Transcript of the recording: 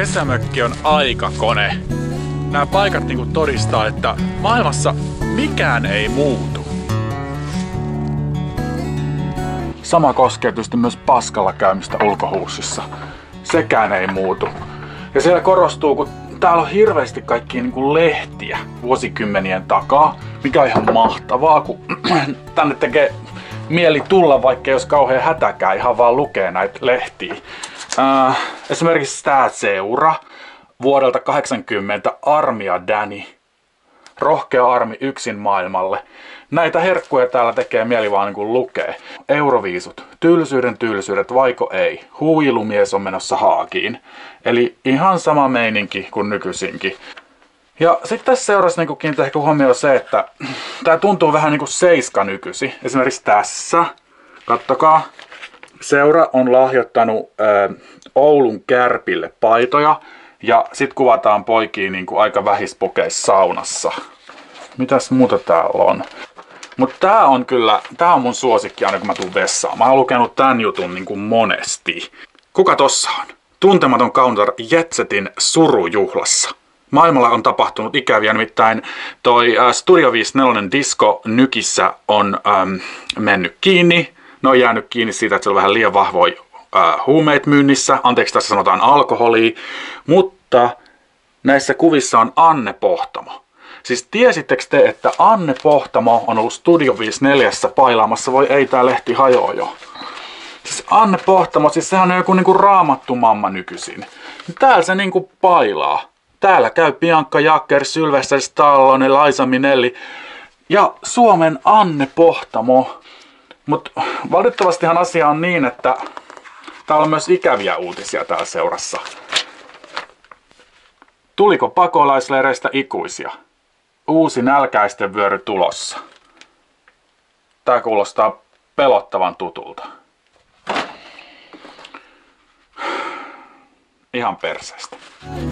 Kesämökki on aikakone. Nämä paikat niinku todistaa, että maailmassa mikään ei muutu. Sama koskee tietysti myös paskalla käymistä ulkohuussissa. Sekään ei muutu. Ja siellä korostuu, kun täällä on hirveästi kaikkia niinku lehtiä vuosikymmenien takaa, mikä on ihan mahtavaa, kun tänne tekee mieli tulla, vaikka jos kauhean hätäkään, ihan vaan lukee näitä lehtiä. Esimerkiksi tää seura vuodelta 80, Armia Danny. Rohkea armi yksin maailmalle. Näitä herkkuja täällä tekee mieli vaan niin kuin lukee. Euroviisut. Tylsyydet, vaiko ei. Huilumies on menossa haakiin. Eli ihan sama meininki kuin nykyisinkin. Ja sitten tässä seurassa niin kiinnittää ehkä huomioon se, että tää tuntuu vähän niin kuin seiska nykyisin. Esimerkiksi tässä. Kattokaa. Seura on lahjoittanut Oulun Kärpille paitoja. Ja sit kuvataan poikia niin kuin aika vähispokeissa saunassa. Mitäs muuta täällä on? Mut tää on mun suosikki aina kun mä tuun vessaan. Mä oon lukenut tän jutun niin kuin monesti. Kuka tossa on? Tuntematon counter Jetsetin surujuhlassa. Maailmalla on tapahtunut ikäviä, nimittäin toi Studio 54 Disco Nykissä on mennyt kiinni. Ne on jäänyt kiinni siitä, että se on vähän liian vahvoja huumeet myynnissä. Anteeksi, tässä sanotaan alkoholia. Mutta näissä kuvissa on Anne Pohtamo. Siis tiesittekö te, että Anne Pohtamo on ollut Studio 54 pailaamassa? Voi ei, tää lehti hajoaa jo. Siis Anne Pohtamo, siis sehän on joku niinku raamattu mamma nykyisin. Täällä se niinku pailaa. Täällä käy Bianca Jacker, Sylvester Stallone, Liza Minnelli ja Suomen Anne Pohtamo. Mut valitettavastihan asia on niin, että täällä on myös ikäviä uutisia täällä seurassa. Tuliko pakolaisleireistä ikuisia? Uusi nälkäisten vyöry tulossa. Tää kuulostaa pelottavan tutulta. Ihan perseestä.